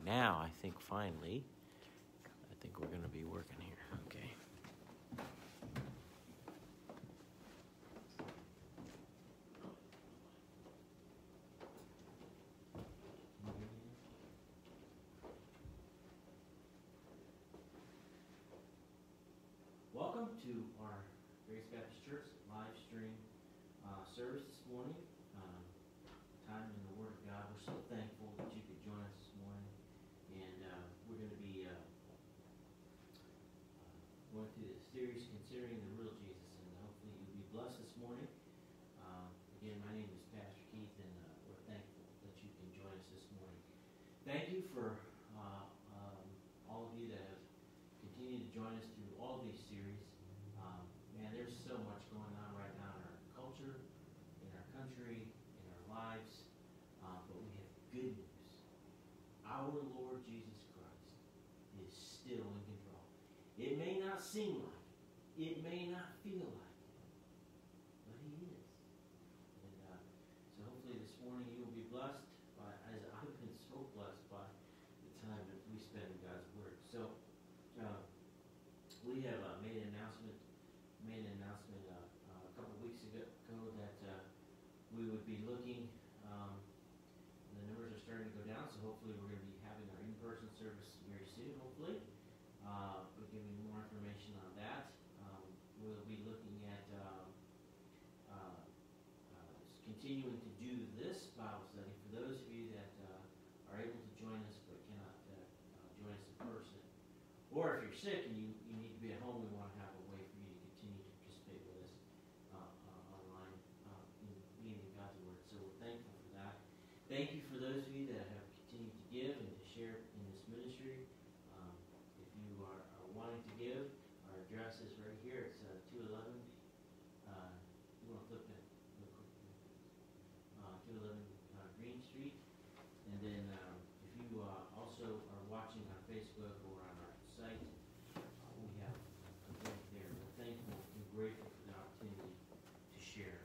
Now, I think finally, we're going to be working here. Okay. Welcome to our Grace Baptist Church live stream service this morning. Time in the Word of God. We're so thankful that you could join us this morning. And we're going to be going through this series, Considering the Real Jesus. And hopefully you'll be blessed this morning. Again, my name is Pastor Keith, and we're thankful that you can join us this morning. Thank you for all of you that have continued to join us through all of these series. Man, there's so much going on right now in our culture, in our country, in our lives, but we have good news. Our Lord Jesus Christ is still in control. It may not seem like it, it may not feel like it, but He is. And so hopefully this morning you will be blessed by, as I've been so blessed by the time that we spend in God's Word. So we have made an announcement a couple weeks ago that we would be looking. The numbers are starting to go down, so hopefully we're going to be having our in-person service very soon. Hopefully, we'll give you more information on that. We'll be looking at continuing to do this Bible study for those of you that are able to join us but cannot join us in person. Or if you're sick and you need to be at home, we want to have a way for you to continue to participate with us online in being in God's Word. So we're thankful for that. Thank you for those of you that have continued to give and to share in this ministry. If you are wanting to give, our address is right here. It's 211. You want to flip that real quick? 211 Green Street. And then if you also are watching on Facebook or on our site, we have a link there. We're thankful and grateful for the opportunity to share.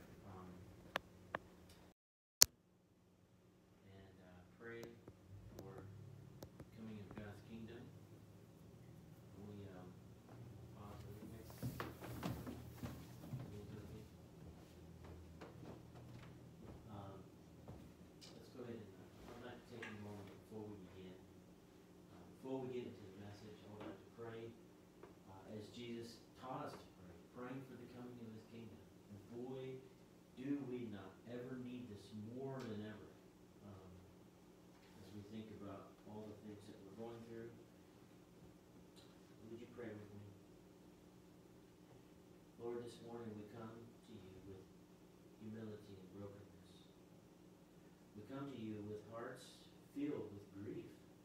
And pray for coming of God's kingdom. We pause for the next let's go ahead and I'd like to take a moment before we begin. Before we get into the message, I would like to pray as Jesus taught us to pray, praying for the coming of His kingdom. And boy, do we not ever need this more than ever as we think about all the things that we're going through. Would you pray with me? Lord, this morning we come to you with humility and brokenness. We come to you with hearts filled with grief.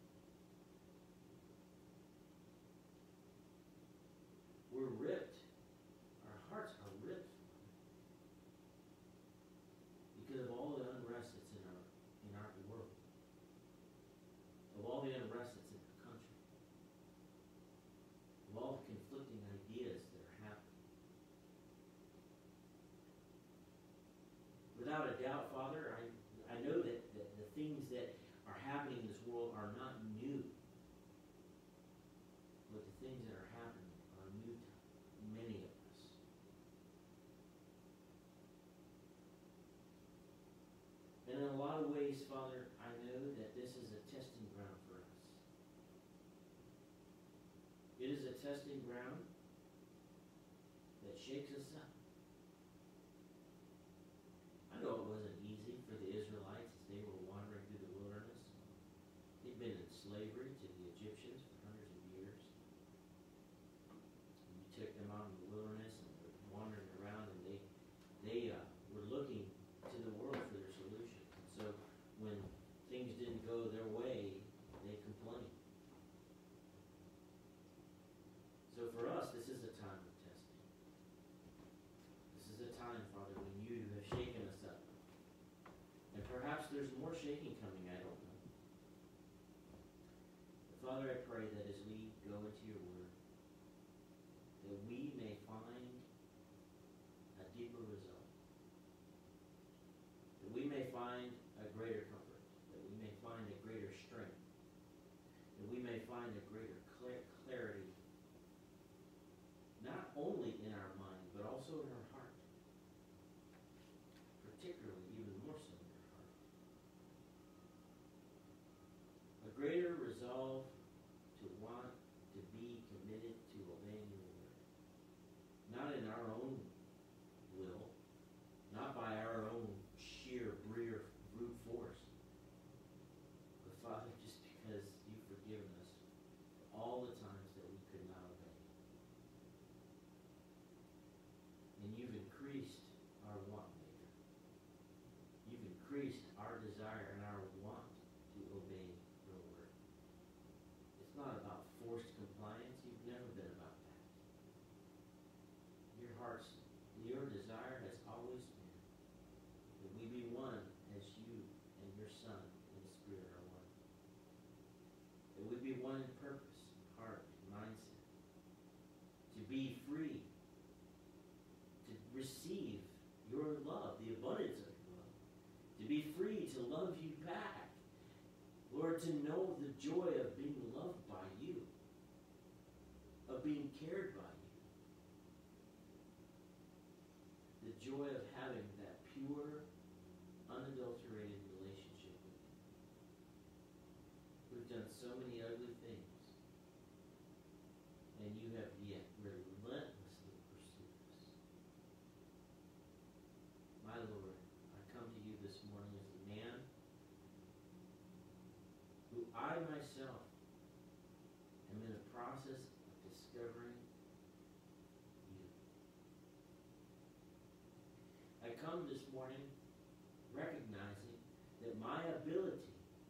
We're ripped. Our hearts are ripped because of all the unrest that's in our world, of all the unrest that's in our country, of all the conflicting ideas that are happening. Without a doubt, Father, I know that the things that are happening in this world are not new, but the things that are happening are new to many of us. And in a lot of ways, Father, I know that this is a testing ground for us. It is a testing ground that shakes us up. I know it wasn't easy for the Israelites as they were wandering through the wilderness. They'd been in slavery to the Egyptians for hundreds of years. And you took them out in the wilderness and were wandering around, and they were looking to the world for their solution. And so when things didn't go their way, they complained. So for us, this is a time of testing. This is a time, Father, when you have shaken us up. And perhaps there's more shaking coming, I don't know. But Father, I pray that as we go into your word, that we may find a deeper result. That we may find a greater comfort. That we may find a greater strength. wanted purpose, heart, mindset. To be free. To receive your love, the abundance of your love. To be free to love you back. Lord, to know the joy of being loved by you. Of being cared by you. The joy of having that pure, unadulterated relationship with you. We've done so many ugly things, and you have yet relentlessly pursued us. My Lord, I come to you this morning as a man who I myself am in a process of discovering you. I come this morning recognizing that my ability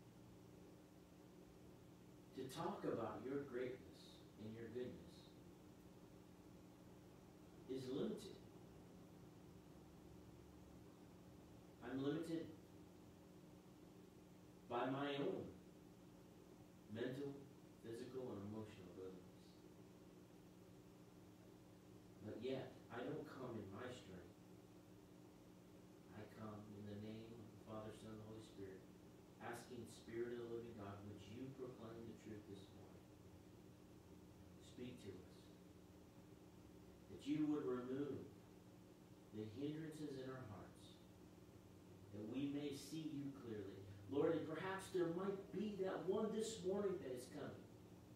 to talk about your greatness and your goodness is limited. I'm limited by my own mental, physical, and emotional abilities. But yet, I don't come in my strength. I come in the name of the Father, Son, and Holy Spirit, asking, Spirit of the living God, would you proclaim the truth this morning? Speak to us. That you would remove the hindrances in our hearts, that we may see you clearly. Lord, and perhaps there might be that one this morning that is coming,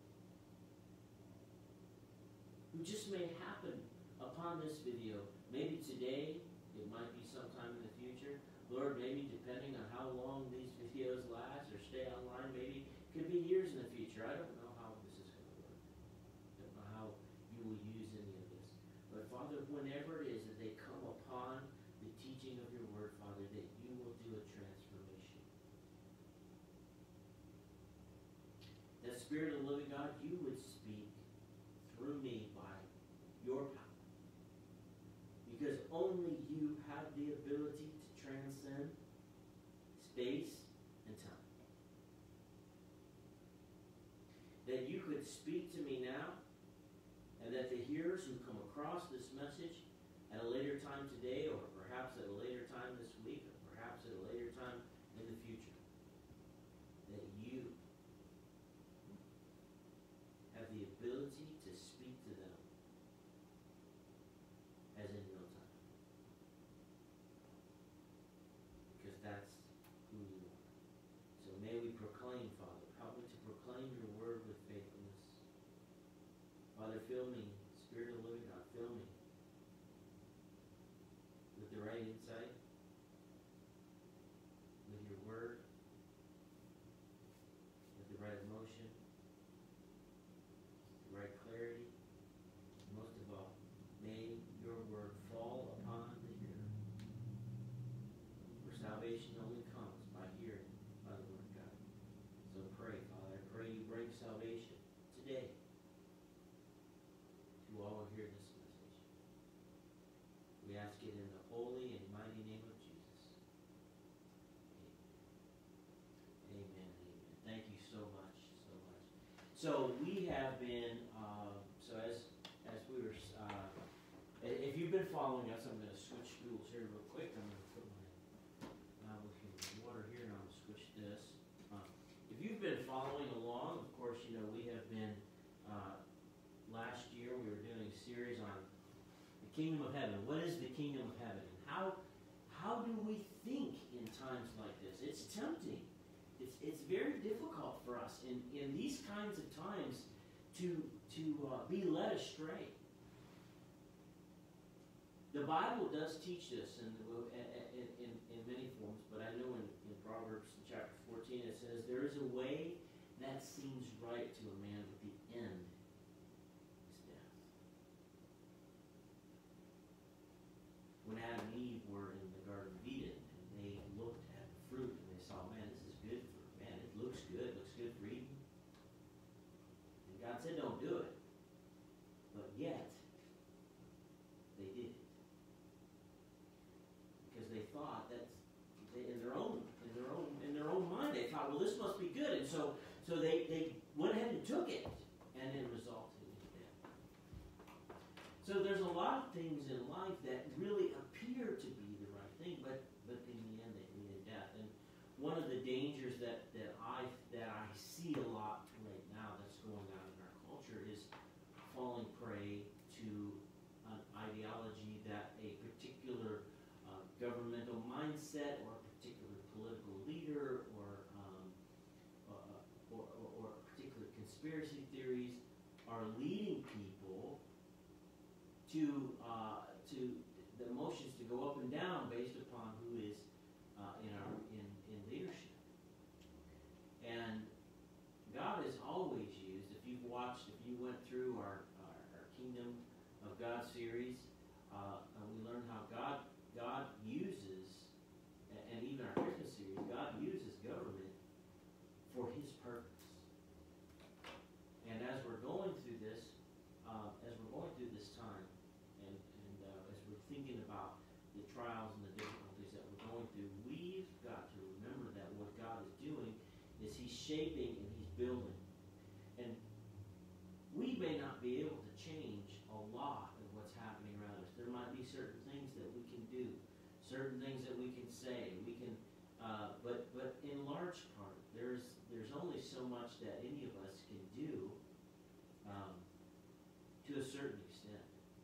who just may happen upon this video. Maybe today, it might be sometime in the future. Lord, maybe depending on how long these videos last or stay online, maybe it could be years in the future. I don't know how this is going to work. I don't know how you will use any of this. But Father, whenever it is that they come upon the teaching of your word, Father, that you will do a transformation. That Spirit of the living God, you would speak through me by your power. Because only you have the ability to transcend space and time. That you could speak to me now, and that the hearers who come across this message at a later time today, or perhaps at a later time this week, or perhaps at a later time in the future, that you have the ability to speak to them as in real time. Because that's who you are. So may we proclaim, Father. Help me to proclaim your word with faithfulness. Father, fill me, Spirit of the living God, fill me with the right insight, with your word, with the right emotion, the right clarity. Most of all, may your word fall upon the hearer. For salvation only comes by hearing by the word of God. So pray, Father. I pray you bring salvation today to all who hear this message. We ask it in the holy and mighty name of Jesus. Amen. Amen. Thank you so much. So much. So we have been, as we were, if you've been following us, I'm going to switch stools here real quick. I'm going to put my water here, and I'll switch this. If you've been following along, of course, you know we have been, last year we were doing a series on the kingdom of heaven. What is the kingdom of heaven? And how do we think in times like this? It's tempting. It's very difficult for us in these kinds of times to be led astray. The Bible does teach this in many forms, but I know in Proverbs chapter 14 it says, there is a way that seems right to a man, but the end is death. When Adam and Eve were in the Garden of Eden, and they looked at the fruit, and they saw, man, this is good for, man, it looks good for eating. And God said, don't do it. But yet, they did it. Because they thought that in their own mind, they thought, well, this must be good. And so So they went ahead and took it, and it resulted in death. So there's a lot of things in life that really appear to be the right thing, but in the end they lead to death. And one of the dangers that I see a lot right now that's going on in our culture is falling prey to an ideology that a particular governmental mindset or a particular political leader or particular conspiracy theories are leading people to the emotions to go up and down based upon who is in leadership. And God has always used, if you went through our Kingdom of God series, and we learned how God uses, and even our Christmas series, God uses government for His purpose. And as we're going through this time, and as we're thinking about the trials and the difficulties that we're going through, we've got to remember that what God is doing is He's shaping and He's building. And we may not be able to change a lot of what's happening around us. There might be certain things that we can do, certain things that we can say. We can, but in large part, there's only so much that any of us can do to a certain extent.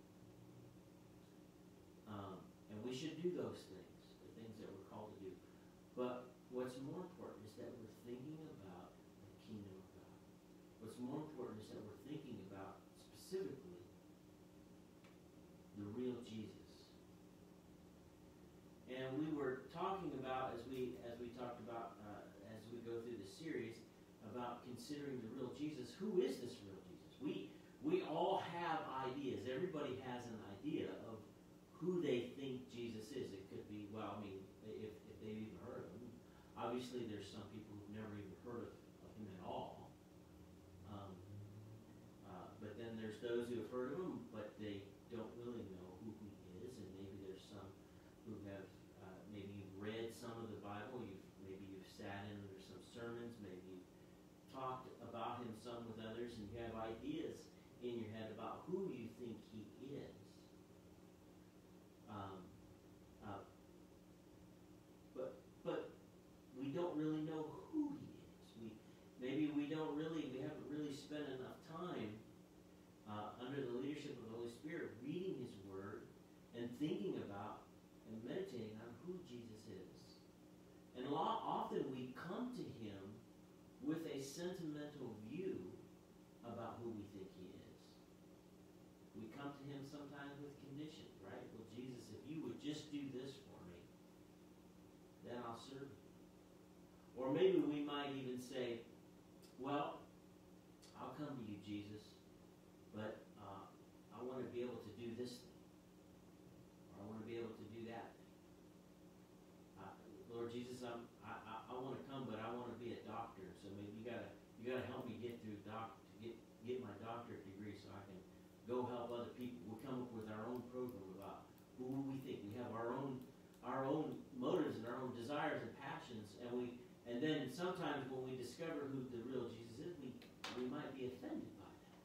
And we should do those things, the things that we're called to do. But what's more important is that we're thinking about the kingdom of God. What's more important is that we're thinking about specifically the real Jesus. And we were talking about, as we talked about as we go through the series, about considering the real Jesus. Who is this real Jesus? We all have ideas. Everybody has an idea of who they think Jesus is. It could be, well, I mean, if they've even heard of him. Obviously, there's some people who've never even heard of him at all. But then there's those who have heard of him, but they don't really know who he is. And maybe there's some who have, maybe you've read some of the Bible. Maybe you've sat in under some sermons. Maybe you've talked about him some with others, and you have ideas in your head about who you think he is. But we don't really know who he is. We haven't really spent enough time under the leadership of the Holy Spirit reading his word and thinking about and meditating on who Jesus is. And often we come to him with a sentimental view about who we think he is. We come to him sometimes with conditions, right? Well, Jesus, if you would just do this for me, then I'll serve you. Or maybe we might even say, well, I'll come to you, Jesus, but I want to be able to do this thing. Or I want to be able to do that thing. Lord Jesus, I want to come, but I want to be a doctor. So maybe you gotta help me get through get my doctorate degree so I can go help other people. We come up with our own program about who we think. We have our own motives and our own desires and passions, and then sometimes when we discover who the real Jesus is, we might be offended by that.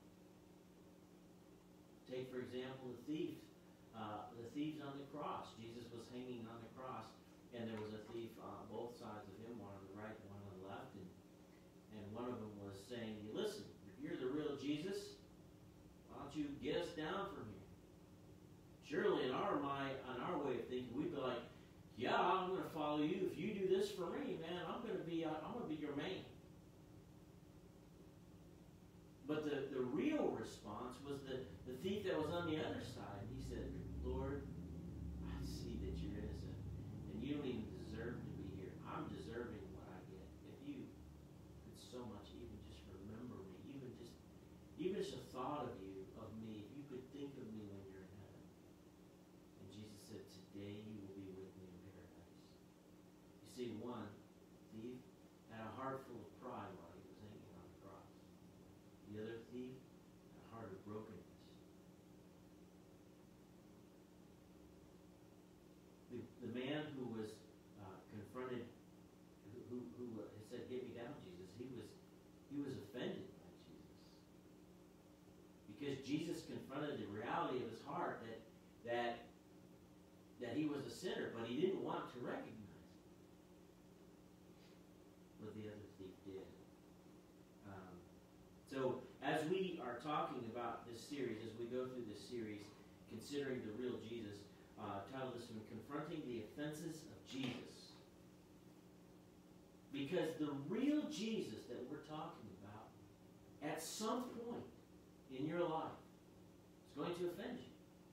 Take for example the thief. The thief's on the cross. Jesus was hanging on the cross, and there was a thief on both sides of him, one on the right and one on the left, and one of them was saying, listen, if you're the real Jesus, why don't you get us down from here? Surely in our way of thinking, we'd be like, yeah, I'm going to follow you. If you do this for me, man, I'm going to be your man. But the real response was the thief that was on the other side. He said, Lord, I see that you're innocent, and you don't even deserve to be here. I'm deserving what I get. If you could so much even just remember me, even just a thought of me, if you could think of me when you're in heaven. And Jesus said, today you will be with me in paradise. You see, one thief had a heart full of pride while he was hanging on the cross. The other thief had a heart of brokenness. The man who was confronted, who said, "Get me down, Jesus," He was offended by Jesus. Because Jesus confronted the reality of his heart that he was a sinner, but he didn't want to recognize it. What the other thief did. So as we are talking about this series, as we go through this series, considering the real Jesus, titled this one, Confronting the Offenses of Jesus. Because the real Jesus that we're talking about, at some point in your life, is going to offend you.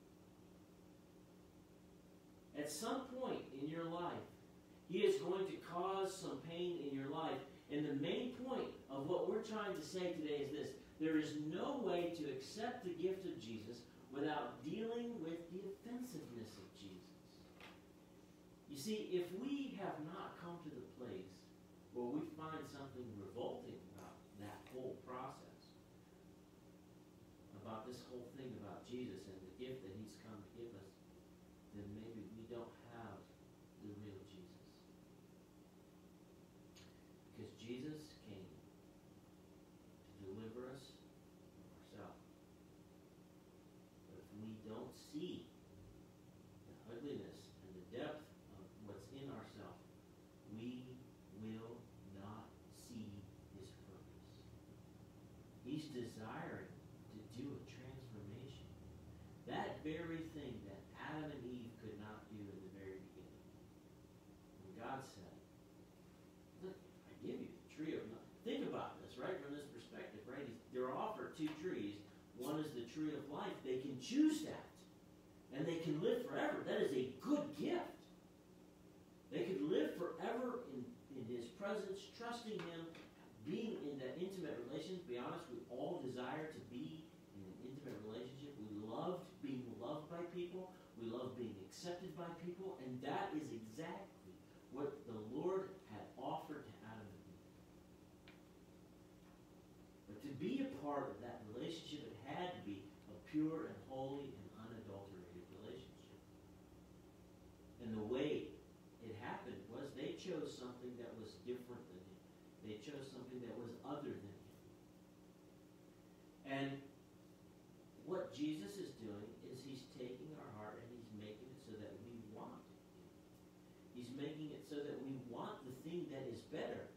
At some point in your life, he is going to cause some pain in your life. And the main point of what we're trying to say today is this: there is no way to accept the gift of Jesus without dealing with the offensiveness of Jesus. You see, if we have not come to the place where we find something revolting about that whole process, about this whole thing about Jesus and the gift that he's come to give us, then maybe we don't have the real Jesus. Because Jesus came to deliver us from ourselves. But if we don't see the ugliness and the depth of what's in ourselves, we will not see his purpose. He's desiring to do a transformation. That very thing that Adam and Eve could not do in the very beginning. When God said, look, I give you the tree of life. Think about this, right, from this perspective, right? They're offered two trees. One is the tree of life. They can choose that. And they can live forever. That is a good gift. They could live forever in his presence, trusting him, being in that intimate relationship. To be honest, we all desire to be in an intimate relationship. We loved being loved by people. We love being accepted by people. And that is exactly what the Lord had offered to Adam and Eve. But to be a part of that relationship, it had to be a pure and holy and unadulterated relationship. And the way it happened was they chose something that was different than him. They chose something that was other than him. And what Jesus is doing is he's taking our heart and he's making it so that we want it. He's making it so that we want the thing that is better.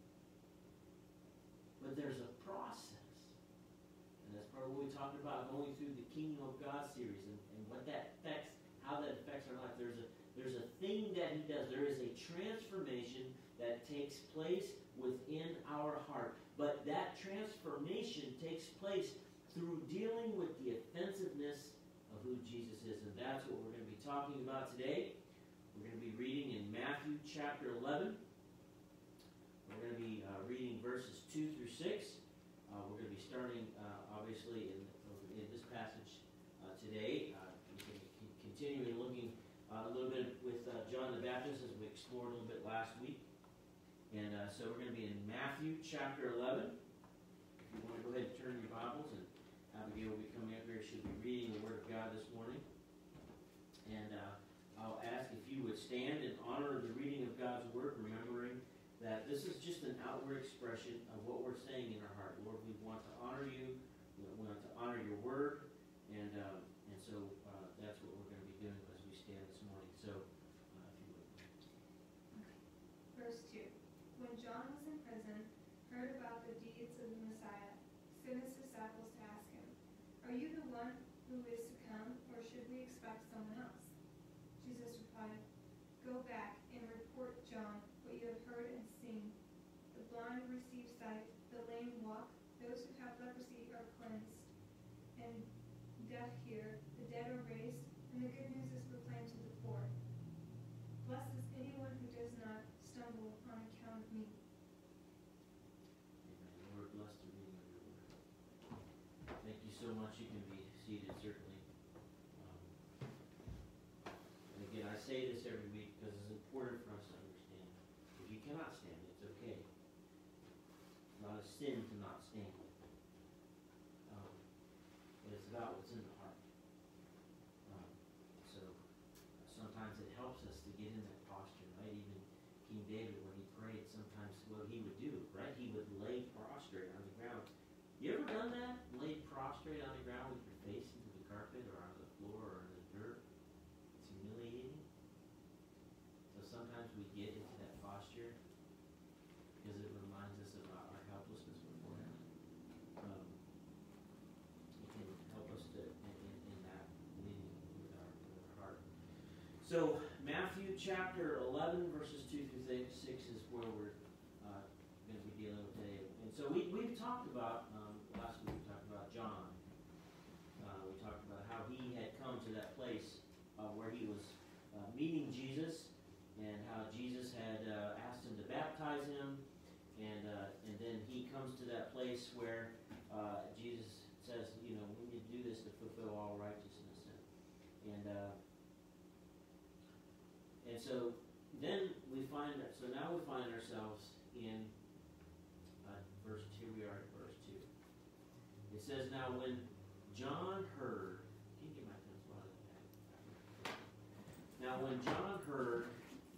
But there's a process. And that's part of what we talked about going through the Kingdom of God series and what that affects, how that affects our life. There's a thing that he does. There is a transformation that takes place within our heart. But that transformation takes place through dealing with the offensiveness of who Jesus is. And that's what we're going to be talking about today. We're going to be reading in Matthew chapter 11. We're going to be reading verses 2 through 6. We're going to be starting, obviously, in this passage today. We're going to be continuing looking a little bit with John the Baptist as we explored a little bit last week. And so we're going to be in Matthew chapter 11. If you want to go ahead and turn your Bibles, and Abigail will be coming up here. She'll be reading the Word of God this morning. And I'll ask if you would stand in honor of the reading of God's Word, remembering that this is just an outward expression of what we're saying in our heart. Lord, we want to honor you. We want to honor your Word. And so that's what we're going to be doing as we stand this morning. So, if you would. Verse 2. When John was in prison, heard about the deeds of the Messiah, sent his disciples to ask him, "Are you the one who is to come, or should we expect someone else?" Jesus replied, "Go back and report John what you have heard and seen. The blind receive sight, the lame walk, those who have leprosy are cleansed, and deaf hear, the dead are raised, and the good news is proclaimed to the poor. Blessed is anyone who does not stumble on account of me." Amen. Lord, bless the reading of your Word. Thank you so much. You can be seated, certainly. And again, I say this every week because it's important for us to understand. If you cannot stand, it's okay. It's not a sin to not stand. But it's about what's in the heart. So sometimes it helps us to get in that posture, right? Even King David, when he prayed, sometimes what he would do, right? He would lay prostrate on the ground. You ever done that? Laid prostrate on the ground with your face into the carpet or on the floor or in the dirt? It's humiliating. So sometimes we get into that posture because it reminds us of our helplessness before Him. It can help us to in that leading with our heart. So Matthew chapter 11 verses 2 through 6 is where we're going to be dealing with today. And so we've talked about, last week we talked about John. We talked about how he had come to that place where he was meeting Jesus, and how Jesus had asked him to baptize him, and then he comes to that place where Jesus says, we need to do this to fulfill all righteousness, and so then now we find ourselves in verse 2. We are at verse 2. It says, now when John heard, can you get my pencil out of the bag? Now when John heard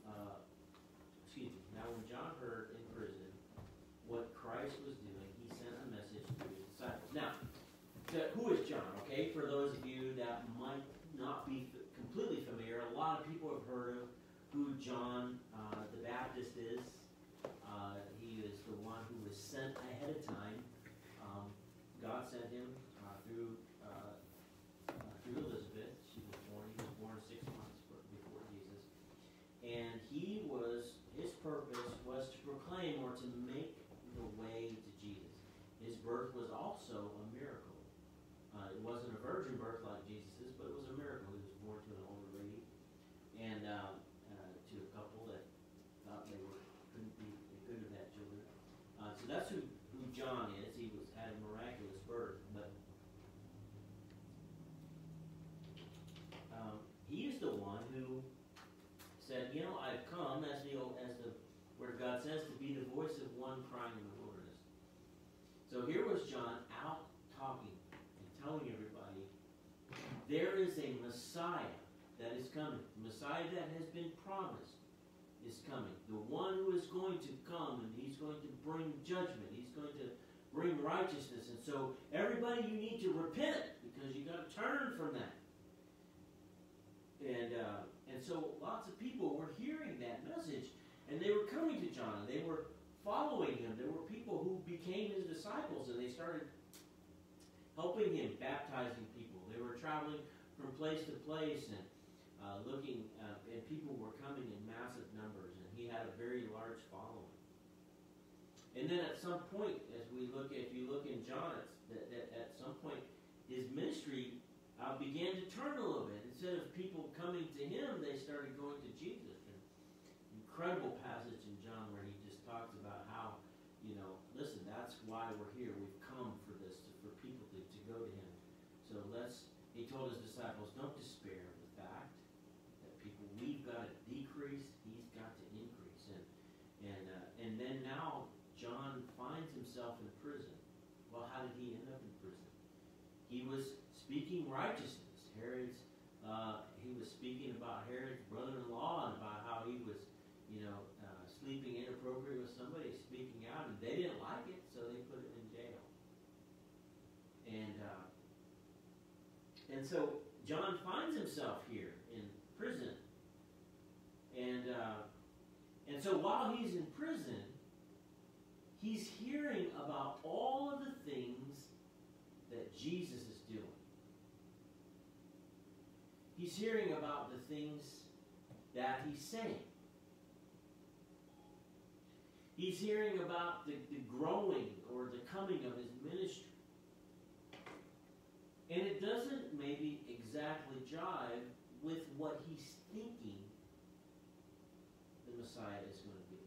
in prison what Christ was doing, he sent a message to his disciples. Now, who is John? Okay, for those of you that might not be completely familiar, a lot of people have heard of who John the Baptist is. He is the one who was sent ahead of time. God sent him through Elizabeth. He was born 6 months before Jesus. And his purpose was to proclaim or to make the way to Jesus. His birth was also a miracle. It wasn't a virgin birth like Jesus's, but it was a miracle. He was born to an older lady, and to a couple that thought they couldn't have had children. So that's who John is. He had a miraculous birth, but he is the one who said, I've come, as the Word of God says, to be the voice of one crying in the wilderness. So here was John out talking and telling everybody, there is a Messiah that is coming. The Messiah that has been promised is coming. The one who is going to come, and he's going to bring judgment. He's going to bring righteousness. And so everybody, you need to repent, because you got to turn from that. And so lots of people were hearing that message, and they were coming to John, and they were following him. There were people who became his disciples, and they started helping him, baptizing people. They were traveling from place to place, and looking, and people were coming in massive numbers, and he had a very large following. And then at some point, if you look in John, at some point, his ministry began to turn a little bit. Instead of people coming to him, they started going to Jesus. An incredible passage in John where he just talks about how, listen, that's why we're here. We've come for this, for people to go to him. So he told his disciples, don't despair of the fact that we've got to decrease, he's got to increase. And then now John finds himself in prison. Well, how did he end up in prison? He was speaking righteousness. He was speaking about Herod's brother-in-law and about how he was, sleeping inappropriately with somebody, speaking out, and they didn't like it, so they put him in jail. And so John finds himself here in prison, and so while he's in prison, he's hearing about all of the things that Jesus is doing. He's hearing about the things that he's saying. He's hearing about the growing or the coming of his ministry. And it doesn't maybe exactly jive with what he's thinking the Messiah is going to be.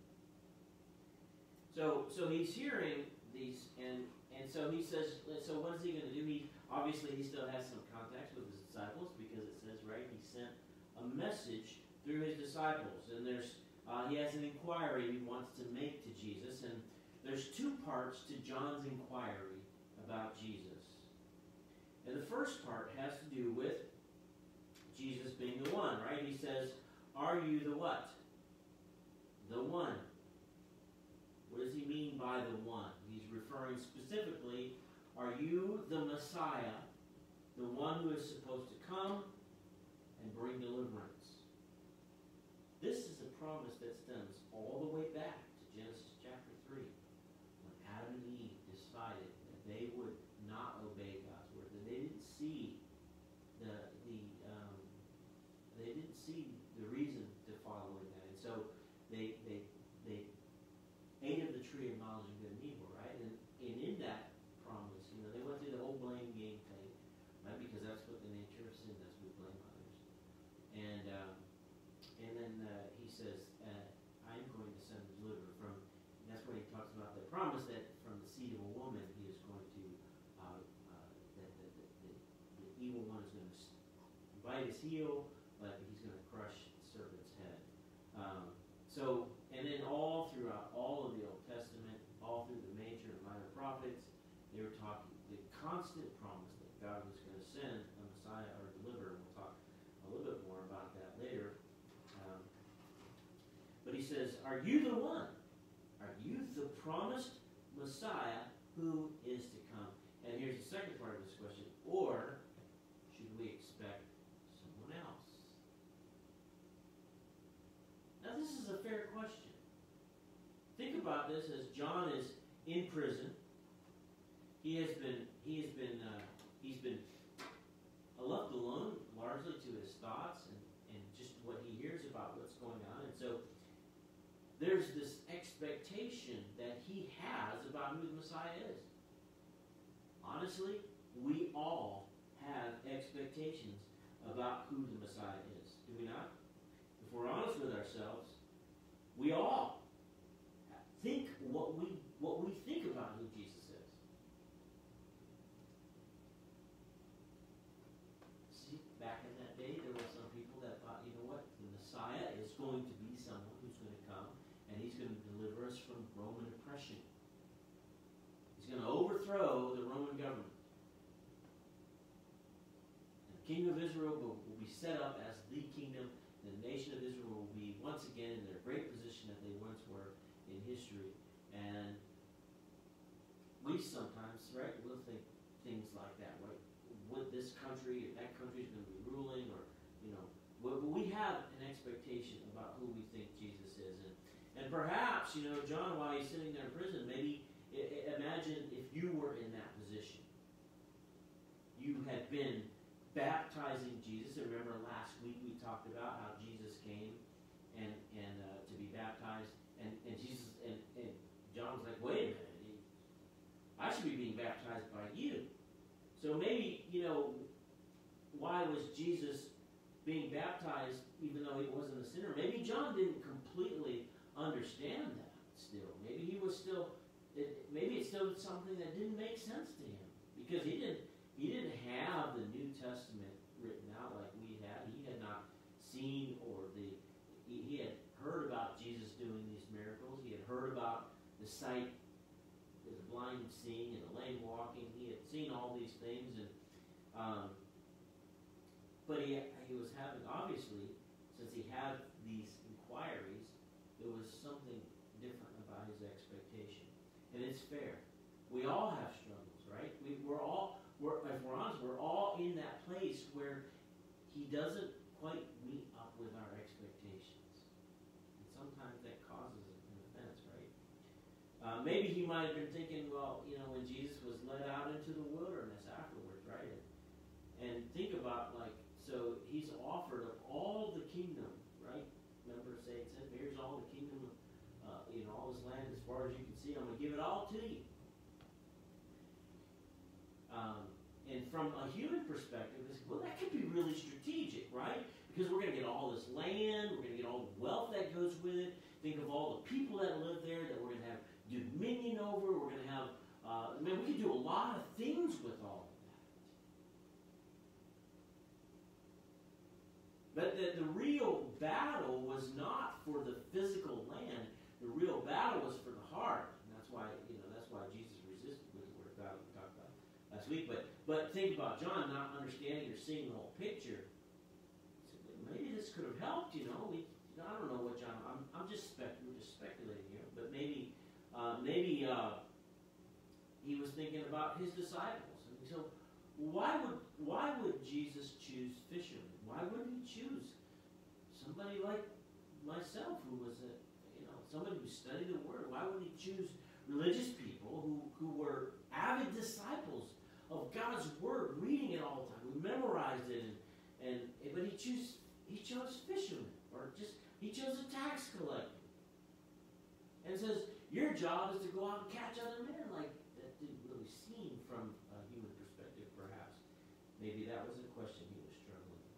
So he's hearing these, and so he says, so what is he going to do? He still has some contacts with his disciples, because it says, right, he sent a message through his disciples, and he has an inquiry he wants to make to Jesus, and there's two parts to John's inquiry about Jesus. And the first part has to do with Jesus being the one, right? He says, are you the what? The one. What does he mean by the one? He's referring specifically, are you the Messiah, the one who is supposed to come and bring deliverance? This is a promise that stems all the way back to Genesis chapter 3, when Adam and Eve decided that they would not obey God's word, that they didn't see the reason to follow that, and so they ate of the tree of knowledge of good and evil, right? And in that promise, they went through the whole blame game thing, right? Because that's what the nature of sin does, we blame others. And then he says, I'm going to send a deliverer from, and that's when he talks about the promise that from the seed of a woman he is going to, the evil one is going to bite his heel, but he's going to crush the serpent's head. And then all throughout all of the Old Testament, all through the major and minor prophets, they were talking the constant promise that God was going to send a Messiah or a deliverer. We'll talk a little bit more about that later. But he says, are you the one? Are you the promised Messiah who is to come? And here's the second part of this question. Or should we expect someone else? Now this is a fair question. Think about this as John is in prison. He's been left alone largely to his thoughts and just what he hears about what's going on. And so there's this expectation that he has about who the Messiah is. Honestly, we all have expectations about who the Messiah is. Do we not? If we're honest with ourselves, we all think what we think about who Jesus is. See, back in that day, there were some people that thought, you know what, the Messiah is going to be someone who's going to come and he's going to deliver us from Roman oppression. He's going to overthrow the Roman government. And the kingdom of Israel will be set up as the kingdom. The nation of Israel will be once again in their great position that they once were in history. And we sometimes, right, we'll think things like that, right? Would this country or that country is going to be ruling, or, we have an expectation about who we think Jesus is. And perhaps, John, while he's sitting there in prison, maybe imagine if you were in that position. You had been baptizing Jesus. And remember last week we talked about how Jesus came and to be baptized, and Jesus and John was like, wait a minute, I should be being baptized by you. So maybe, why was Jesus being baptized even though he wasn't a sinner? Maybe John didn't completely understand that still. Maybe he was still, maybe it's still something that didn't make sense to him, because he didn't have the New Testament written out like we had. He had not seen he had heard about Jesus doing these miracles. He had heard about the sight, the blind seeing and the lame walking. He had seen all these things, but he was having, obviously, since he had these inquiries, there was something different about his expectation. And it's fair. We all have struggles, right? If we're honest, we're all in that place where he doesn't quite meet up with our expectations. And sometimes that causes an offense, right? Maybe he might have been thinking, well, when Jesus was led out into the wilderness afterwards, right? And think about, so he's offered of all the kingdom, right? Remember, it said, here's all the kingdom of, all this land as far as you can see. I'm going to give it all to you. And from a human perspective, that could be really strategic, right? Because we're going to get all this land, we're going to get all the wealth that goes with it. Think of all the people that live there that we're going to have dominion over. We're going to have, we could do a lot of things with all of that. But the real battle was not for the physical land. The real battle was for the heart. And that's why Jesus resisted with the word of God we talked about last week. But think about John not understanding or seeing the whole picture. Maybe this could have helped, I don't know what John. We're just speculating here, but maybe Maybe he was thinking about his disciples. And so why would Jesus choose fishermen? Why wouldn't he choose somebody like myself who was somebody who studied the Word? Why wouldn't he choose religious people who were avid disciples of God's Word, reading it all the time, who memorized it, but he chose fishermen, or he chose a tax collector, and says your job is to go out and catch other men. Like, that didn't really seem from a human perspective, perhaps. Maybe that was a question he was struggling with,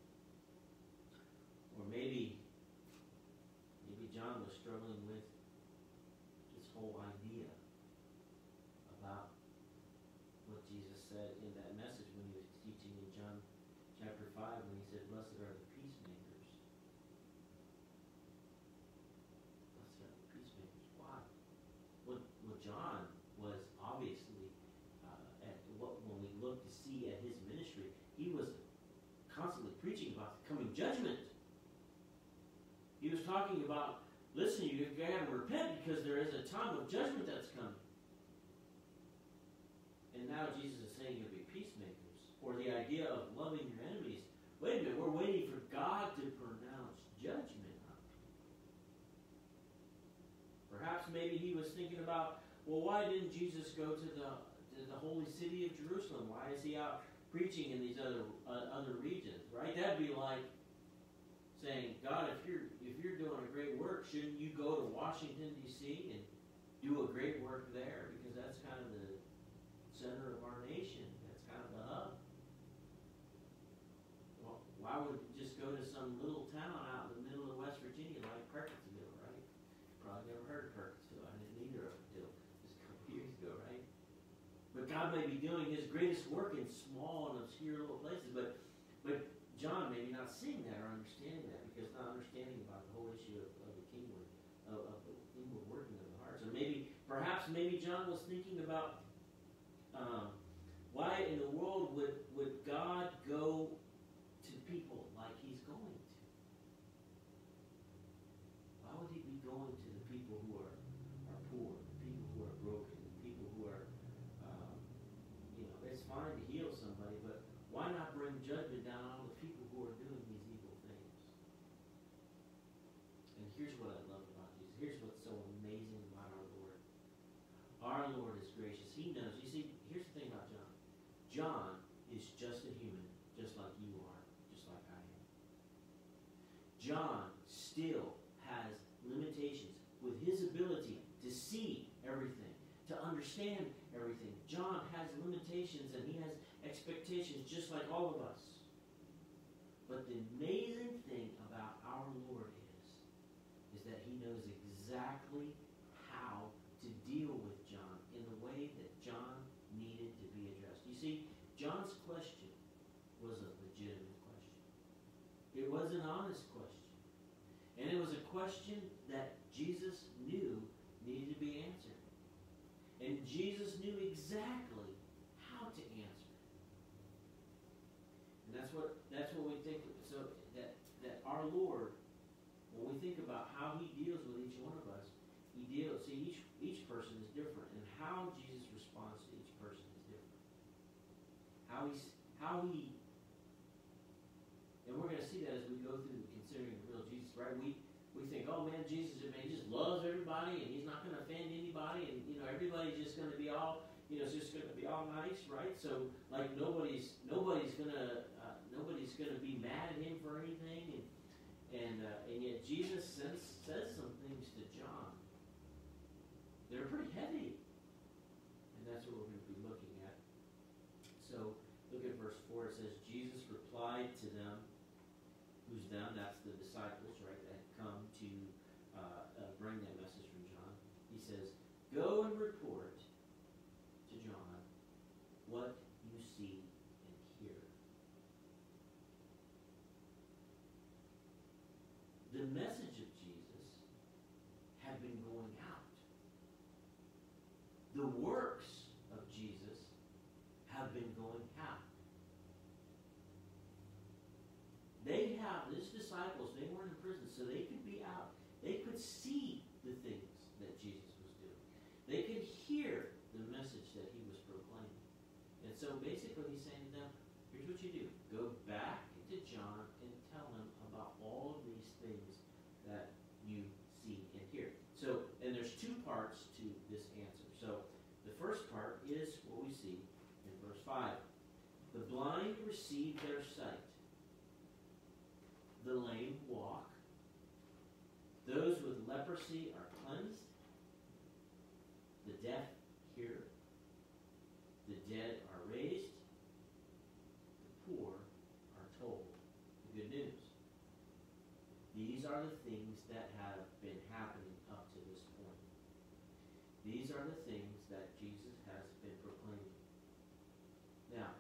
or maybe John was struggling with this whole idea about what Jesus said in that message when he was teaching in John chapter 5, when he said, "Blessed are the peacemakers." Blessed are the peacemakers. Why? Well, John was obviously, when we look to see at his ministry, he was constantly preaching about the coming judgment. He was talking about, listen, you got to repent because there is a time of judgment that's coming. And now Jesus is saying you'll be peacemakers. Or the idea of loving your enemies. Wait a minute, we're waiting for God to pronounce judgment on people. Perhaps maybe he was thinking about, well, why didn't Jesus go to the holy city of Jerusalem? Why is he out preaching in these other regions? Right? That'd be like saying, God, if you're doing a great work, shouldn't you go to Washington, D.C. and do a great work there? Because that's kind of the center of our nation. That's kind of the hub. Well, why would you just go to some little town out in the middle of West Virginia like Perkinsville, right? Probably never heard of Perkinsville. I didn't either until just a couple years ago, right? But God may be doing his greatest work in small and obscure little places, but John maybe not seeing that or understanding that, because not understanding about the whole issue of the kingdom, of the inward working of the heart. So perhaps John was thinking about why in the world would God go to people like he's going to? Why would he be going to the people who are poor, the people who are broken, the people who are, it's fine to heal somebody, but why not bring judgment down on the people who are doing these evil things? And here's what I love about Jesus. Here's what's so amazing about our Lord. Our Lord is gracious. He knows. You see, here's the thing about John. John is just a human, just like you are, just like I am. John still has limitations with his ability to see everything, to understand everything. John has limitations and he has expectations just like all of us. But the amazing thing about our Lord is that he knows exactly how to deal with John in the way that John needed to be addressed. You see, John's question was a legitimate question. It was an honest question. And it was a question that Jesus knew needed to be answered. And Jesus knew exactly how to answer it. And that's what we think. So that our Lord, when we think about how he deals with each one of us, each person is different, and how Jesus responds to each person is different. And we're going to see that as we go through considering the real Jesus, right? We think, oh man, Jesus, he just loves everybody, and he's not going to offend anybody, and everybody's just going to be all, it's just going to be all nice, right? So like nobody's going to be mad at him for anything, and yet Jesus says some things to John that are pretty heavy, and that's what we're going to be looking at. So look at verse 4. It says, Jesus replied to them. Who's them? That's the disciples, right, that had come to bring that message from John. He says, go and report to John what you see and hear. The message of Jesus had been going out. The works of Jesus have been going out. His disciples, they weren't in prison, so they could be out. They could see the things that Jesus was doing. They could hear the message that he was proclaiming. And so basically he's saying to them, here's what you do. Go back to John and tell him about all of these things that you see and hear. So, and there's two parts to this answer. So the first part is what we see in verse 5. The blind receive their sight. The lame walk. Those with leprosy are cleansed. The deaf hear. The dead are raised. The poor are told the good news. These are the things that have been happening up to this point. These are the things that Jesus has been proclaiming. Now,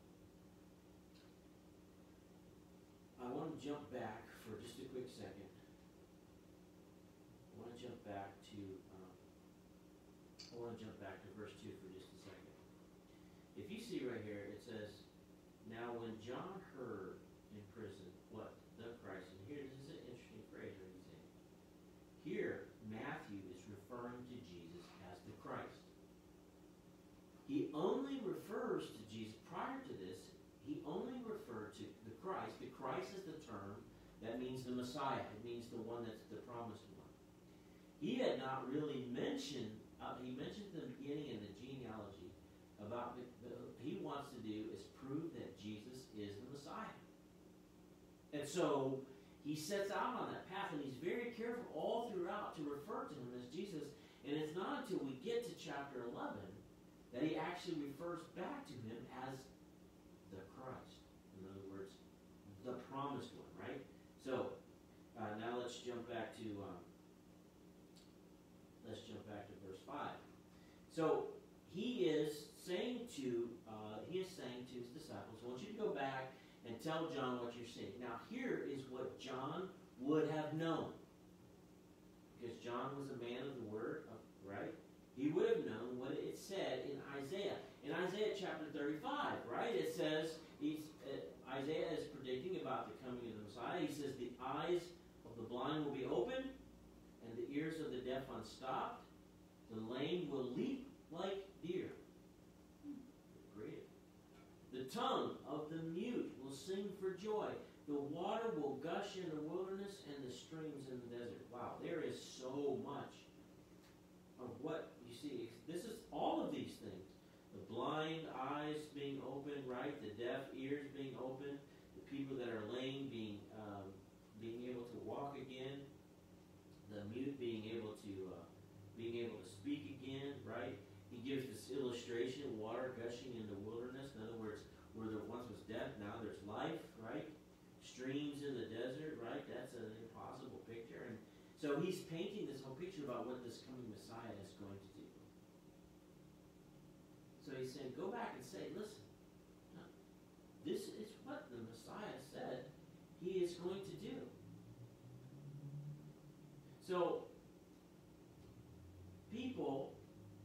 I want to jump back for just a quick second. I want to jump back to verse 2 for just a second. If you see right here, it says, now when John heard in prison what the Christ, and here, this is an interesting phrase that he's saying. Here, Matthew is referring to Jesus as the Christ. He only refers to Jesus, prior to this, he only referred to the Christ. The Christ is the term that means the Messiah. It means the one that's the promised one. He had not really mentioned, he mentioned in the beginning in the genealogy about he wants to do is prove that Jesus is the Messiah. And so he sets out on that path, and he's very careful all throughout to refer to him as Jesus. And it's not until we get to chapter 11 that he actually refers back to him as the Christ. In other words, the promised one, right? So now let's jump back to verse 5. So he is saying to his disciples, I want you to go back and tell John what you're seeing. Now here is what John would have known, because John was a man of the word, right? He would have known what it said in Isaiah. In Isaiah chapter 35, right? It says, Isaiah is predicting about the coming of the Messiah. He says, the eyes of the blind will be opened, and the ears of the deaf unstopped. The lame will leap like deer. Great. The tongue of the mute will sing for joy. The water will gush in the wilderness and the streams in the desert. Wow, there is so much of what you see. This is all of these things. The blind eyes being opened, right? The deaf ears being opened. The people that are lame being able to walk again. The mute being able to speak again, right? He gives this illustration: water gushing in the wilderness. In other words, where there once was death, now there's life, right? Streams in the desert, right? That's an impossible picture. And so he's painting this whole picture about what this coming Messiah is going to do. So he's saying, go back and say, listen, this is what the Messiah said he is going to do. So people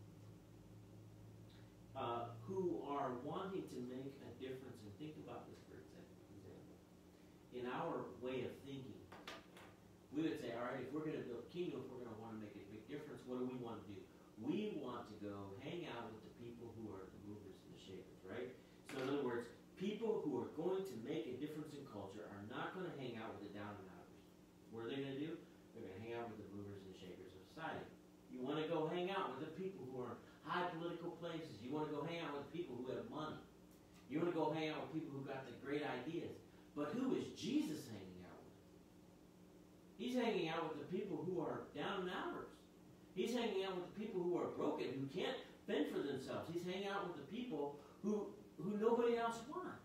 who are wanting to make a difference, and think about this for example, in our way of thinking, we would say, all right, if we're going to build a kingdom, if we're going to want to make a big difference, what do we want to do? We want to go hang out with the people who are the movers and the shakers, right? So in other words, people who are going to make a difference in culture are not going to hang out with the down and outers. What are they going to do? They're going to hang out with the movers and shakers of society. You want to go hang out with the people who are in high political places. You want to go hang out with people who have money. You want to go hang out with people who got the great ideas. But who is Jesus hanging out with? He's hanging out with the people who are down and outers. He's hanging out with the people who are broken, who can't fend for themselves. He's hanging out with the people who nobody else wants.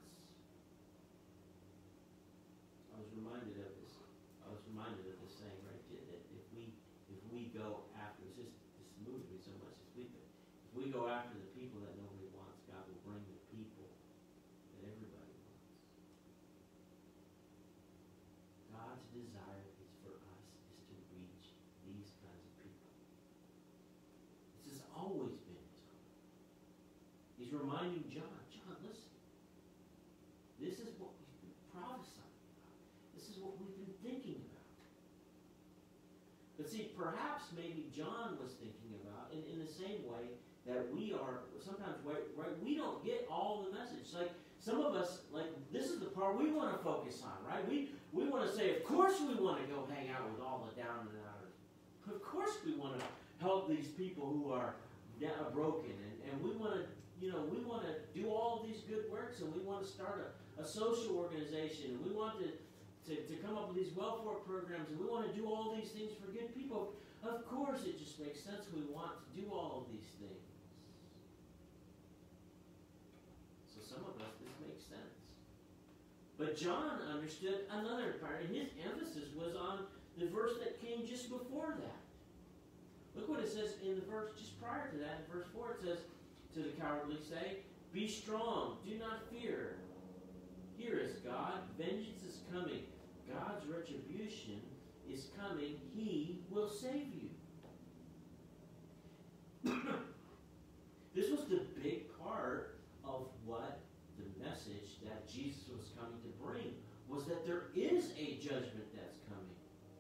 I was reminded of this saying right here, that if we go after, this moved me so much this week, but if we go after the people that nobody wants, God will bring the people that everybody wants. God's desire is for us is to reach these kinds of people. This has always been his heart. He's reminding John, listen, this is what we've been prophesying about. This is what we've been thinking about. But see, perhaps maybe John was thinking about, in the same that we are sometimes, right, we don't get all the message. Like some of us, like this is the part we want to focus on, right? We want to say, of course we want to go hang out with all the down and outers. Of course we want to help these people who are broken, and we want to, we want to do all of these good works, and we want to start a social organization, and we want to come up with these welfare programs, and we want to do all these things for good people. Of course, it just makes sense we want to do all of these things. So some of us, this makes sense. But John understood another part, and his emphasis was on the verse that came just before that. Look what it says in the verse just prior to that. In verse 4, it says, to the cowardly say, be strong, do not fear. Here is God, vengeance is coming. God's retribution is coming. He will save you. This was the big part of what the message that Jesus was coming to bring, was that there is a judgment that's coming.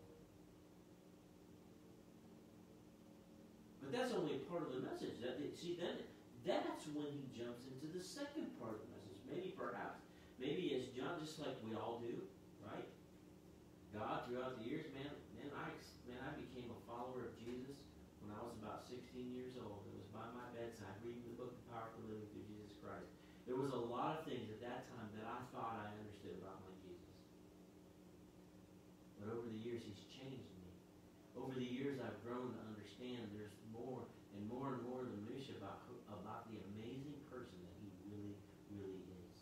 But that's only a part of the message. Then that's when he jumps into the second part of the message. Maybe as John, just like we all do, right? God, throughout the years, man, I became a follower of Jesus when I was about 16 years old. It was by my bedside, reading the book, The Power for Living Through Jesus Christ. There was a lot of things at that time that I thought I understood about my Jesus. But over the years, he's changed me. Over the years, I've grown to understand there's more and more and more the minutia about the amazing person that he really, really is.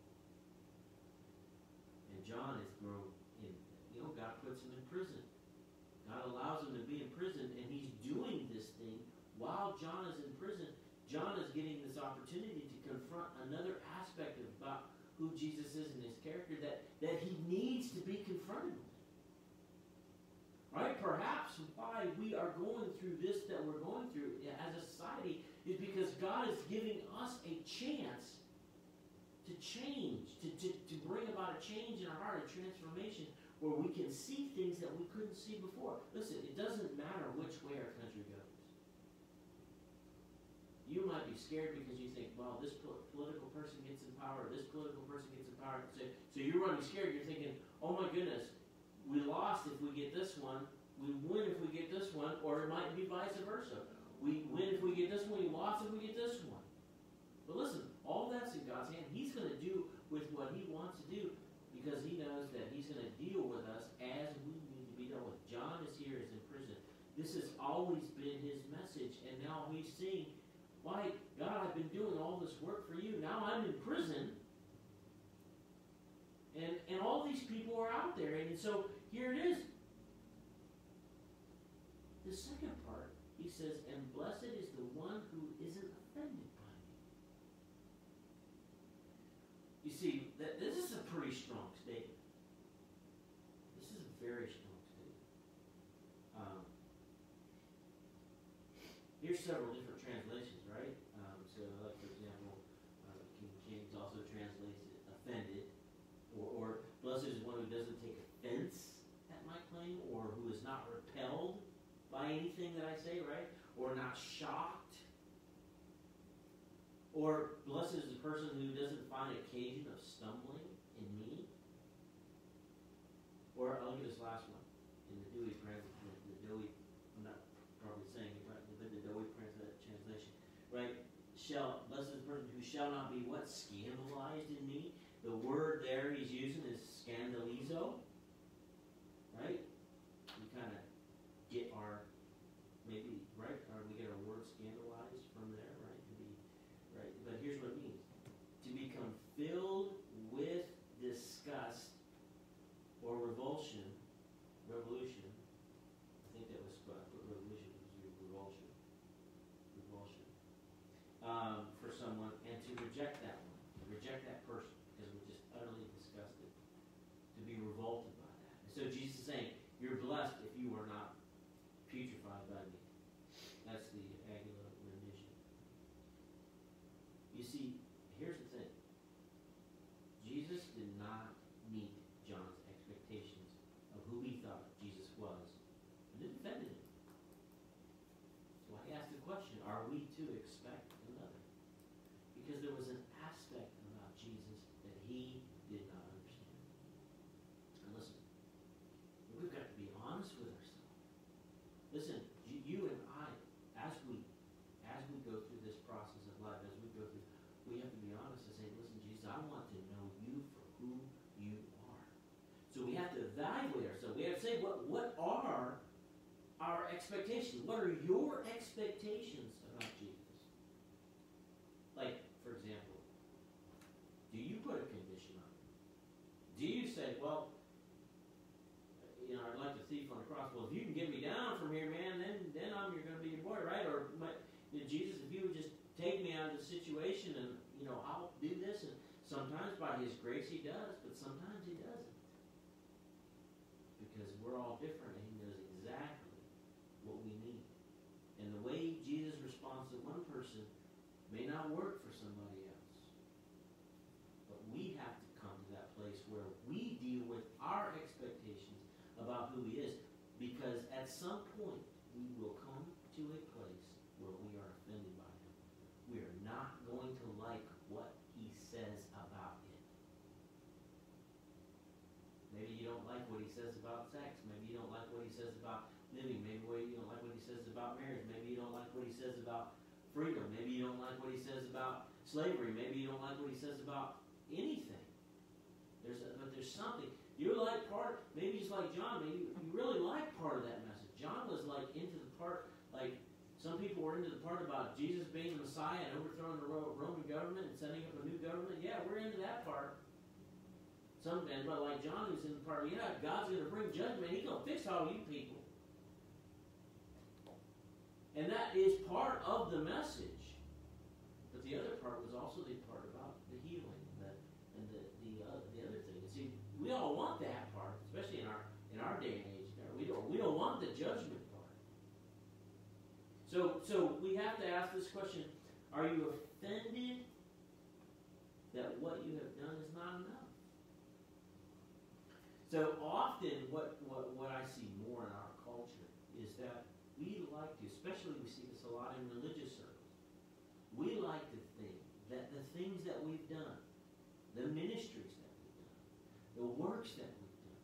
And John has grown in, God puts him in prison. God allows him to be in prison, and he's doing this thing while John is in prison. John is getting this opportunity to confront another aspect about who Jesus is and his character that he needs to be confronted with. Right? Perhaps why we are going through this that we're going through as a society is because God is giving us a chance to change, to bring about a change in our heart, a transformation, where we can see things that we couldn't see before. Listen, it doesn't matter which way our country goes. You might be scared because you think, well, this political person gets in power, this political person gets in power. So you're running scared. You're thinking, oh my goodness, we lost if we get this one. We win if we get this one. Or it might be vice versa. We win if we get this one. We lost if we get this one. But listen, all that's in God's hand. He's going to do with what he wants to do, because he knows that he's going to deal with us as we need to be dealt with. John is here, is in prison. This has always been his message, and now he's seeing, why, God, I've been doing all this work for you. Now I'm in prison, and all these people are out there. And so here it is. The second part, he says, and blessed is the one who isn't offended by me. You see, this is a pretty strong statement. This is a very strong statement. Here's several different translations, right? So, like for example, King James also translates it offended, or blessed is one who doesn't take offense at my claim, or who is not repelled by anything that I say, right? Or not shocked. Or blessed is the person who doesn't find occasion of stumbling in me. Or I'll look at this last one in the Dewey Dewey. I'm not probably saying it right, but the Dewey translation, right? Blessed is the person who shall not be what? Scandalized in me. The word there he's using is scandalizo, right? We kind of get our, maybe, right? Or we get our word scandalized from there, right? Right? But here's what it means. To become filled with disgust or revolution. I think that was revolution was revulsion. For someone, and to reject that one, to reject that person, because we're just utterly disgusted, to be revolted by that. And so Jesus is saying, you're blessed if you are not putrefied by me. That's the Aguila rendition. You see, here's the thing. Jesus did not meet John's expectations of who he thought Jesus was, and it offended him. So I asked the question, are we to expect because there was an aspect about Jesus that he did not understand. And listen, we've got to be honest with ourselves. Listen, you and I, as we go through this process of life, as we go through, we have to be honest and say, listen, Jesus, I want to know you for who you are. So we have to evaluate ourselves. We have to say, what are our expectations? What are your expectations about Jesus? Like, for example, do you put a condition on it? Do you say, well, I'd like the thief on the cross. Well, if you can get me down from here, man, then you're going to be your boy, right? Or Jesus, if you would just take me out of the situation and, I'll do this. And sometimes by his grace he does, but sometimes he doesn't. Because we're all different and he knows exactly what we need. And the way Jesus responds to one person may not work for somebody else. But we have to come to that place where we deal with our expectations about who he is. Because at some point, we will come to a place where we are offended by him. We are not going to like what he says about it. Maybe you don't like what he says about sex. Maybe you don't like what he says about living. Maybe you don't like what he says about marriage. Maybe you don't like what he says about freedom. Maybe you don't like what he says about slavery. Maybe you don't like what he says about anything. But there's something. You're like part, maybe just like John, maybe you really like part of that message. John was like into the part, like some people were into the part about Jesus being the Messiah and overthrowing the Roman government and setting up a new government. Yeah, we're into that part. But like John who's in the part, God's going to bring judgment. He's going to fix all you people. And that is part of the message. But the other part was also the part about the healing and the other thing. And see, we all want that part, especially in our day and age. We don't want the judgment part. So we have to ask this question: are you offended that what you have done is not enough? So often, what I see more in our culture is that we like to, especially we see this a lot in religious circles, we like to think that the things that we've done, the ministries that we've done, the works that we've done,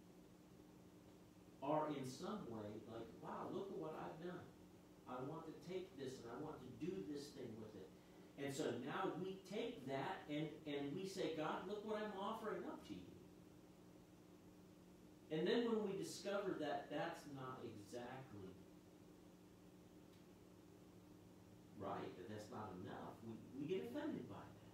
are in some way like, wow, look at what I've done. I want to take this and I want to do this thing with it. And so now we take that and we say, God, look what I'm offering up to you. And then when we discover that that's not exactly right, that that's not enough, we get offended by that.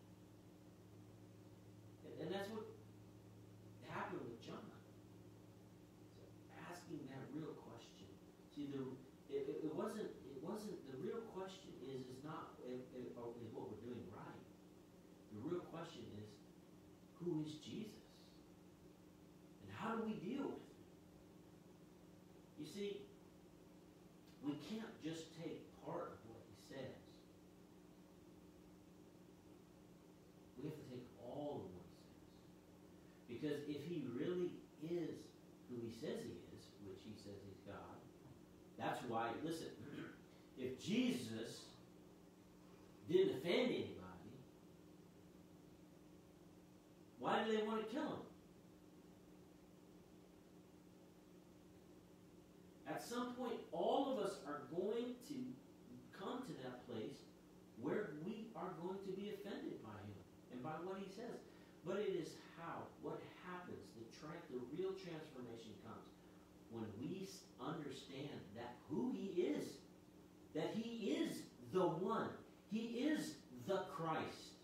And that's what happened with John. So asking that real question. See, it wasn't the real question is not is what we're doing right. The real question is, who is Jesus? How do we deal with it? You see, we can't just take part of what he says. We have to take all of what he says. Because if he really is who he says he is, which he says he's God, that's why, listen, if Jesus didn't offend anybody, why do they want to kill him? At some point, all of us are going to come to that place where we are going to be offended by him and by what he says. But it is what happens, the real transformation comes when we understand that who he is, that he is the one, he is the Christ.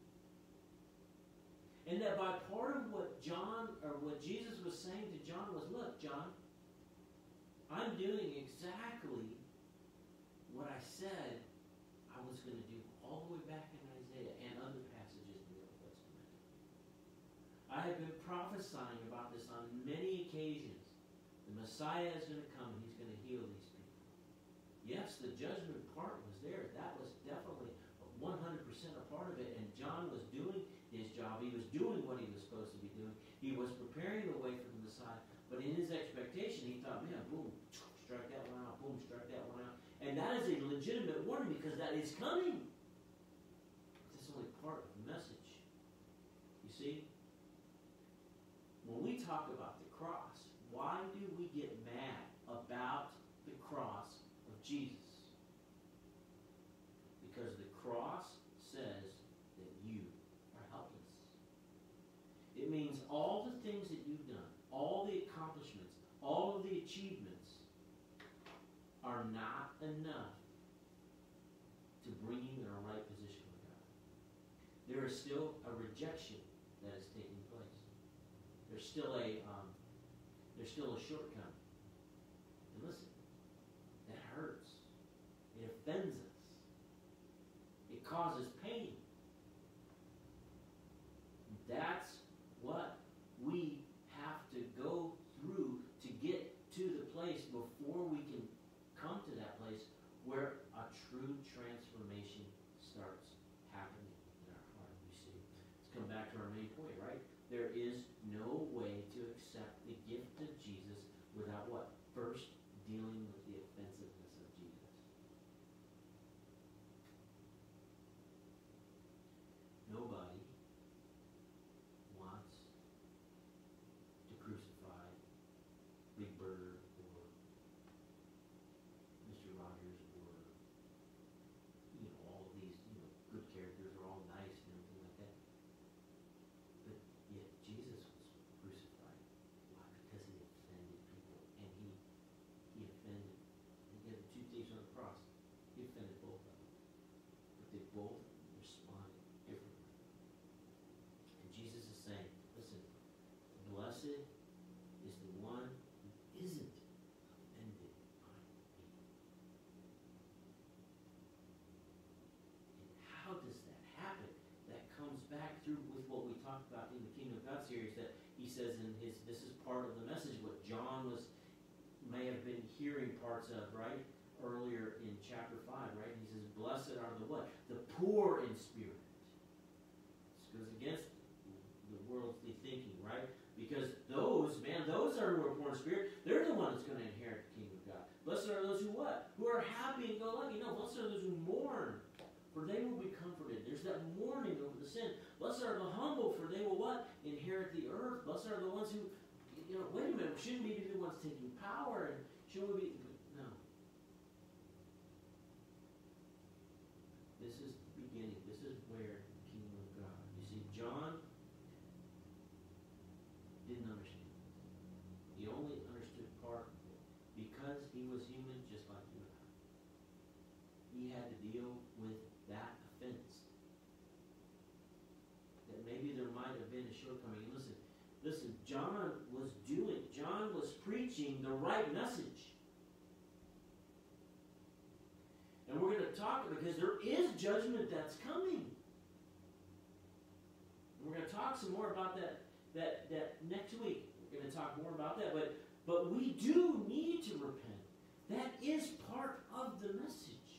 And that by part of what Jesus was saying to John was, look, John, I'm doing exactly what I said I was going to do all the way back in Isaiah and other passages in the Old Testament. I have been prophesying about this on many occasions. The Messiah is going to come and he's going to heal these people. Yes, the judgment part was there. That was definitely 100% a part of it. And John was doing his job. He was doing what he was supposed to be doing. He was preparing the way for the Messiah. But in his expectation, he thought, man, boom, strike that one out, boom, strike that one out. And that is a legitimate warning because that is coming. This is part of the message. You see, when we talk about the cross, why do we get mad about the cross of Jesus? Because the cross says that you are helpless. It means all the things that you've done, all the accomplishments, all of the achievements are not enough to bring you in a right position with God. There is still a rejection that is taking place. There's still a shortcoming. And listen, that hurts. It offends us. It causes pain. That's what we have to go through to get to the place before we can come to that place where a true transformation starts happening in our heart. You see, let's come back to our main point, right? There is no way to accept the gift of Jesus without what? First, dealing with the offensiveness of Jesus. Nobody wants to crucify Big Bird or Mr. Rogers or, all of these, good characters are all nice and everything like that. But yet Jesus was crucified. Why? Because he offended people. And he offended. He had the two thieves on the cross. He offended both of them. But they both responded differently. And Jesus is saying, listen, blessed is the one who isn't offended by me. And how does that happen? That comes back through with what we talked about in the Kingdom of God series, that he says in his, this is part of the message, what John may have been hearing parts of, right? Earlier in chapter 5, right? He says, blessed are the what? The poor in spirit. This goes against the worldly thinking, right? Because those are who are poor in spirit, they're the ones that's going to inherit the kingdom of God. Blessed are those who what? Who are happy and go lucky. No, blessed are those who mourn, for they will be comforted. There's that mourning over the sin. Blessed are the humble, for they will what? Inherit the earth. Blessed are the ones who, wait a minute, shouldn't we be the ones taking power? And shouldn't we be, no. This is the beginning. This is where the kingdom of God. You see, John didn't understand. He only understood part of it because he was human just like you and I. He had to deal with that offense. That maybe there might have been a shortcoming. And listen, John was preaching the right message. And we're going to talk, because there is judgment that's coming. And we're going to talk some more about that next week. We're going to talk more about that. But we do need to repent. That is part of the message.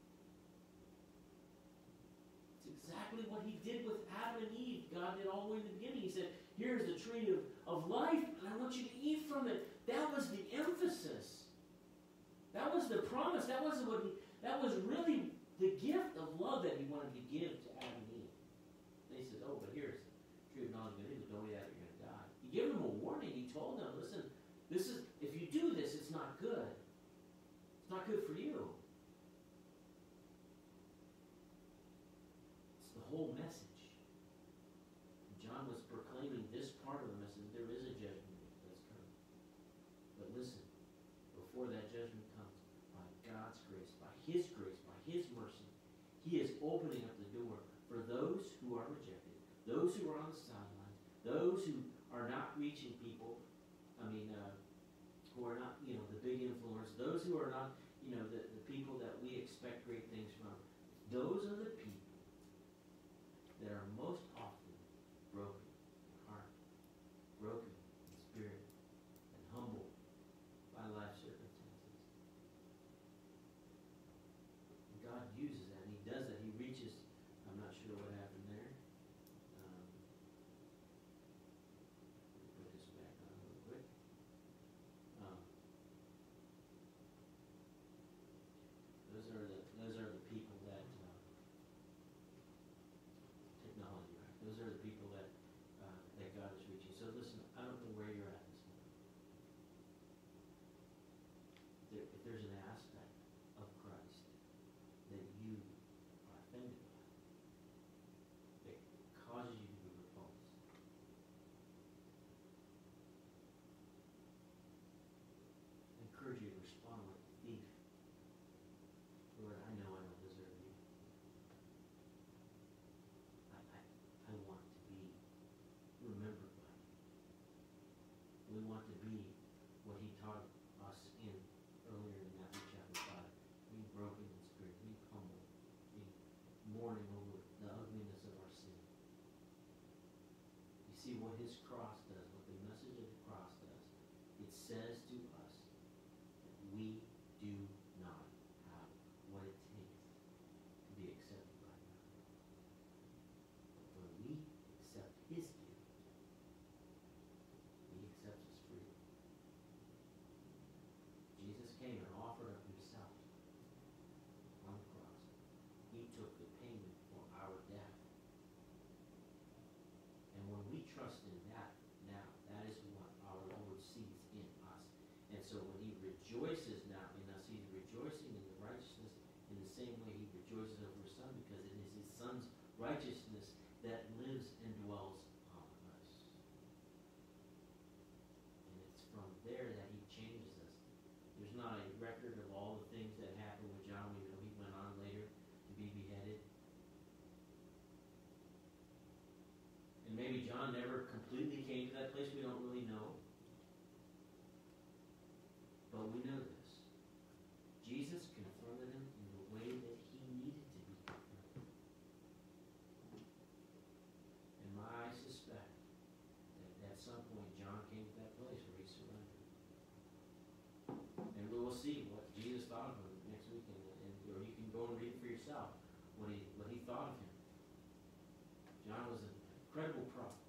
It's exactly what he did with Adam and Eve. God did all the way in the beginning. He said, here's the tree of life, and I want you to eat from it. That was the emphasis. That was the promise. That was really the gift of love that he wanted to give to Adam and Eve. And he said, but here's the tree of knowledge of good and evil. Don't eat that or you're going to die. He gave them a warning. He told them, listen, if you do this, it's not good. It's not good for you. It's the whole message. John was proclaiming this part of the message. There is a judgment that's coming. But listen, before that judgment comes, by God's grace, by his mercy, he is opening up the door for those who are rejected, those who are on the sidelines, those who are not reaching people, who are not, the big influence, those who are not, the people that we expect great things from. Those are the people that are most often broken in heart, broken in spirit, and humbled by life circumstances. And God uses that, and he does that. He reaches, I'm not sure what happened there. Let me put this back on real quick. Those are the people that this cross does, what the message of the cross does, it says to us that we do not have what it takes to be accepted by God. But when we accept His gift, He accepts us freely. Jesus came and offered up Himself on the cross. He took the payment for our death. And when we trust in that now, that is what our Lord sees in us. And so when He rejoices now in us, He's rejoicing in the righteousness in the same way He rejoices over His Son, because it is His Son's righteousness that lives and dwells on us. And it's from there that He changes us. There's not a record of all the things that happened with John. We know he went on later to be beheaded. And maybe John never completely came to that place. We don't really know. But we know this. Jesus confronted him in the way that he needed to be confronted. And I suspect that at some point John came to that place where he surrendered. And we will see what Jesus thought of him next week, or you can go and read it for yourself what he thought of him. John was an incredible prophet,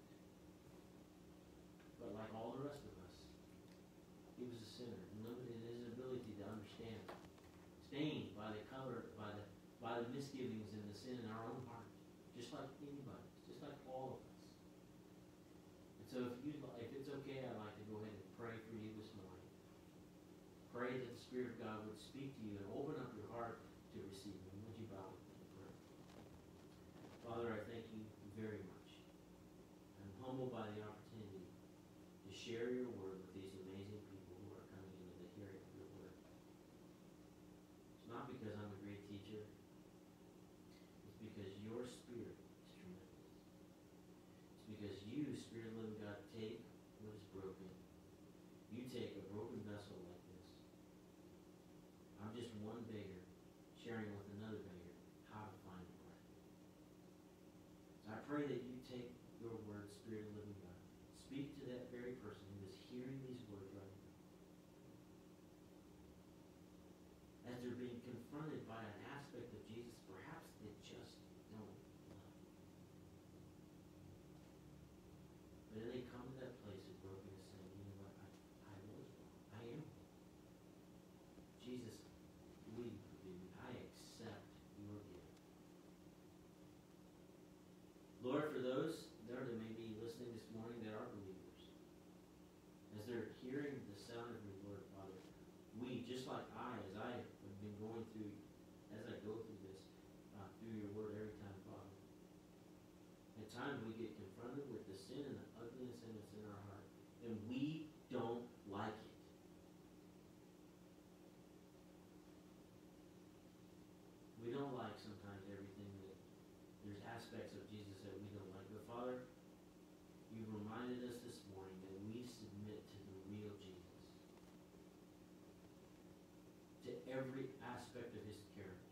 but like all the rest of us, he was a sinner, limited in his ability to understand, stained by the color, by the misgivings and the sin in our own heart, just like anybody, just like all of us. And so, if it's okay, I'd like to go ahead and pray for you this morning. Pray that the Spirit of God would speak to you and open up your heart to receive Him. Would you bow with me in prayer? Father, I thank you very much. I'm humbled by the opportunity to share your word with these amazing people who are coming into the hearing of your word. It's not because I'm a great teacher. It's because your Spirit is tremendous. It's because you, Spirit of the living God, take what is broken. You take a broken vessel like this. I'm just one beggar sharing with another beggar how to find the right. So I pray that you take your word, Spirit of the living God. Speak to that very person who is hearing these words right now. As they're being confronted by an aspect of Jesus, perhaps they just don't love. But then they come to that place of brokenness saying, you know what, I was wrong. I am wrong. Jesus, will you forgive me? I accept your gift. Lord, for those there that may be listening this morning that are believers, as they're hearing the sound of your word, Father, we, just like as I have been going through, as I go through this, through your word every time, Father, at times we get confronted with the sin and the ugliness in that's in our heart, and we don't like it. We don't like sometimes everything that there's aspects of Jesus that we don't like. But Father, you've reminded us this morning that we submit to the real Jesus, to every aspect of his character.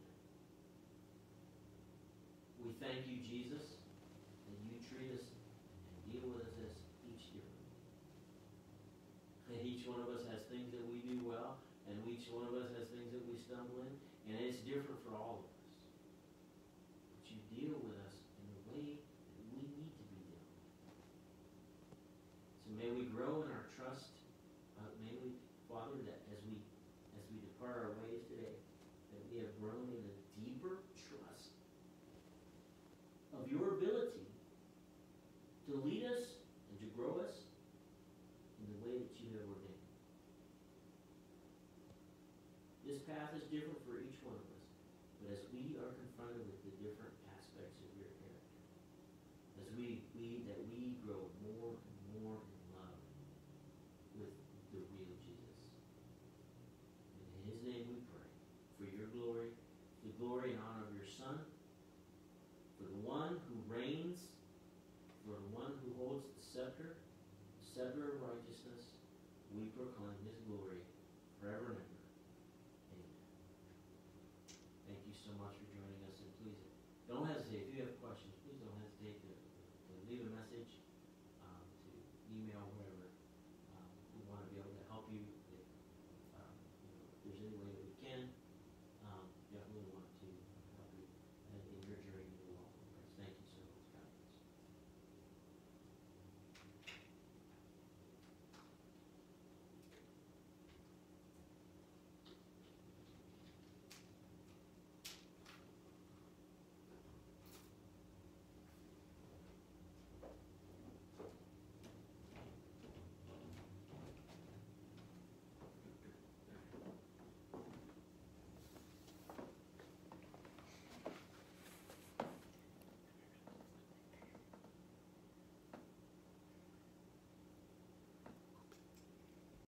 We thank you, Jesus, that you treat us and deal with us as each differently. And each one of us has things that we do well, and each one of us has things that we stumble in, and it's different for all of us. But you deal with us in the way that we need to be dealt with. So may we grow in our trust. May we, Father, that as we depart our ways today, that we have grown in a deeper trust of your ability to lead us and to grow us in the way that you have ordained. This path is different for each one of us, but as we are confronted with the different aspects of your character, as we grow more and more in love with the real Jesus. And in his name we pray, for your glory, the glory and honor of your Son, for the one who reigns, for the one who holds the scepter of righteousness, we proclaim his glory forever and ever.